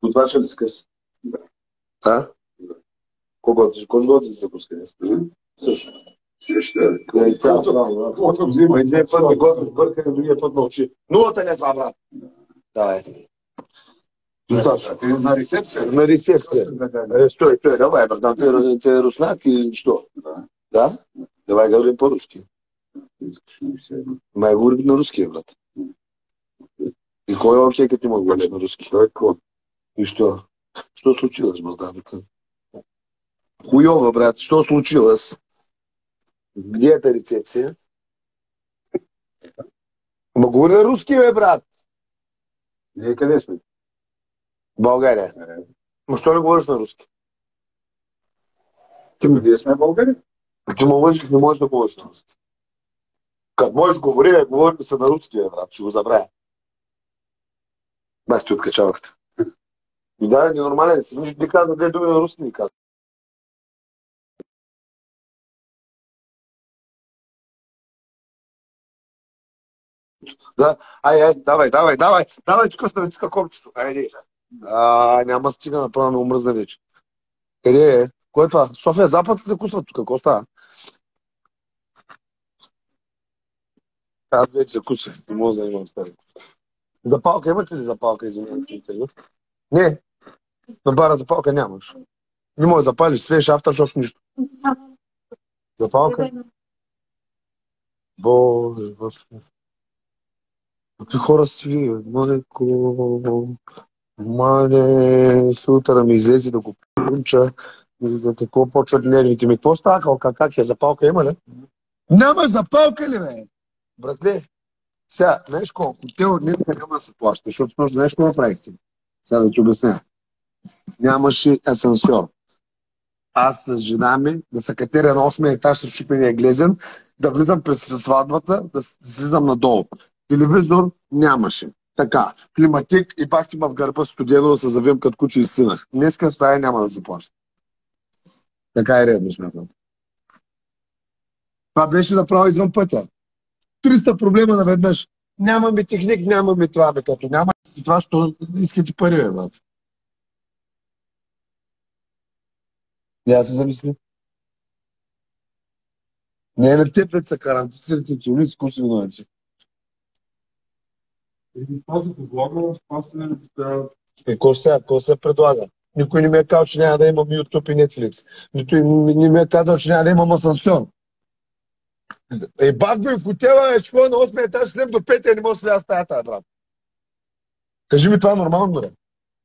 Готвача ли си къс? Да. А? Да. Кой готви за закуска днес? Също. Също. И цяло това. Каквото взима. Един път ми готвиш бъркане, другия път мълчи. Нулата не е това, брат. Давай. Достатъчно. Ты на рецепции? На рецепция. Стой, давай, братан, ты руснак и что? Да. Да? Давай говорим по-русски. Май говорим на русский, брат. И кой е окей, като не мога говориш на руски? И что? Что случилось, братан? Хуёво, брат, что случилось? Где эта рецепция? Ма говори на руски, бе, брат. Ние къде сме? България. Ма що не говориш на руски? Ние сме българи. Ти му лъжиш, не можеш да говориш на руски. Като можеш говори, говори се на руски, бе, брат, ще го забравя. Бах ти от качалката. И да, ненормален си. Нищо не каза, две думи на руски не каза. Да, давай, тук стави, тук копчето. Айде. Няма стига, направо ме омръзна вече. Къде е? Кой е това? София Запад ли закусват тук? Какво става? Аз вече закусвах, не мога да занимавам с тази. Запалка, имате ли запалка, извинявайте? Не, на бара запалка нямаш. Не може да запалиш, свеж авторшок, нищо. Запалка? Боже, Господи. Какви хора сте ви, майко? Мале, филтъра ми излезе да го пунча. Да такова почват нервите ми. Какво става? Как е? Запалка има ли? Нямаш запалка ли, бе? Братле, сега, знаеш колко? Хотел днес няма да се плаща, защото с нощ знаеш какво направихте? Сега да ти обясня. Нямаше асансьор. Аз с жена ми да се катеря на 8-я етаж с шипения глезен, да влизам през сватбата, да слизам надолу. Телевизор нямаше. Така, климатик и пак ти ма в гърба студено да се завием като куче и сценах. Днеска стая няма да заплаща. Така е редно, смятам. Това беше направо извън пътя. 300 проблема наведнъж. Нямаме техник, нямаме това, бе, като няма и това, що искате пари, бе, брат. Я се замисли. Не е на теб да се карам, ти си рецепционист, вкус виновен. Този предлага, аз се Какво се предлага? Никой не ми е казал, че няма да имам YouTube и Netflix. Никой не ми е казал, че няма да имам асансьор. Бах го и в хотела, ще ходя на 8 етаж, след до 5 не мога да сляза стаята, брат. Кажи ми това нормално, бе.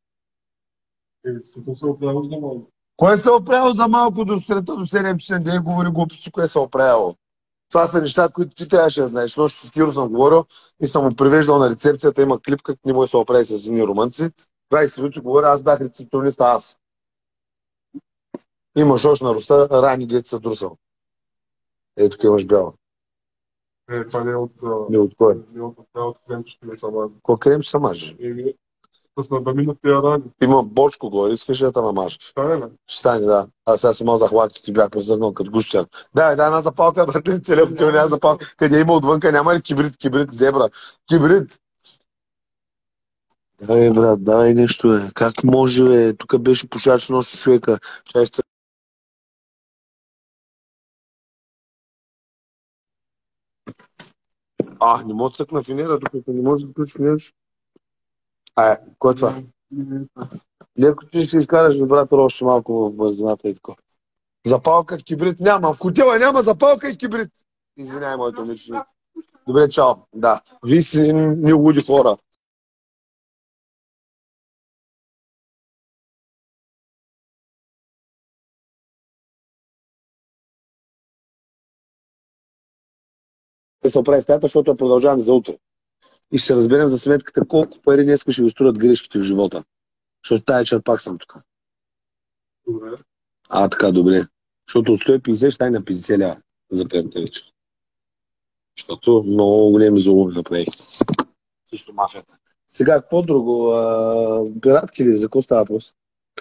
се оправил за малко. Кой се е оправил за малко до сутринта до 7 часа? Не говори глупости, кое се е оправило. Това са неща, които ти трябваше да знаеш. Нощ с Киро съм говорил и съм му привеждал на рецепцията. Има клип, как не може да се оправи с едни румънци. 20 минути говоря, аз бях рецепционист, аз. Имаш още на Руса, рани дете са друсал. Ето тук имаш бяло. Това не е от... Не от кой? Не е от кремчето на самажа. Кой крем ще се маже? С надамина тия рани. Има бочко горе, искаш да те намажа. Ще стане, бе? Ще стане, да. Аз сега си мал захватите, ти бях пресъгнал като гущер. Да, една запалка, брат, целият хотел няма запалка. Къде има отвънка, няма ли кибрид, зебра? Кибрид! Давай, брат, давай нещо, бе. Как може, бе? Тук беше пушач нощ човека. Чай ще... Не мога да цъкна финера, тук не може да включиш финериш. Кой е това? Леко ти ще изкараш, брат, още малко в бързината и така. Запалка, кибрид няма. В хотела няма запалка и кибрид. Извинявай, моето момиче. Добре, чао. Да. Вие си не луди хора. Да се оправи стаята, защото продължаваме за утре. И ще се разберем за сметката колко пари днес ще ви струват грешките в живота. Защото тая вечер пак съм тук. Добре. Така, добре. Защото от 150 ще стане на 50 лева за предната вечер. Защото много големи заломи направих. Също мафията. Сега, какво друго? Пиратки ли? За какво става въпрос?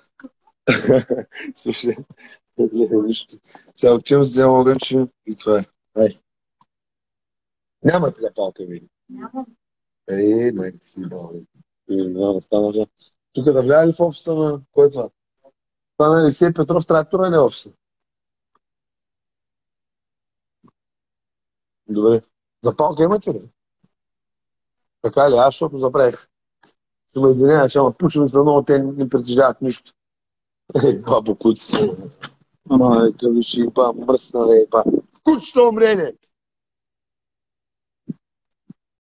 Слушай, нищо. Сега отивам с взема огънче и това е. Ай. Нямате запалка, ви? Нямам. Майка си баба. Станаха. Тук да влияе ли в офиса на... Кой е това? Това на Алексей Петров трактора или офиса? Добре. Запалка имате ли? Така ли? Аз, защото забравих. Ще ме извиняваш, ама пушим за много, те не притежават нищо. Бабо, куци си. Майка, виж и ба, мръсна да е ба. Кучето умрели!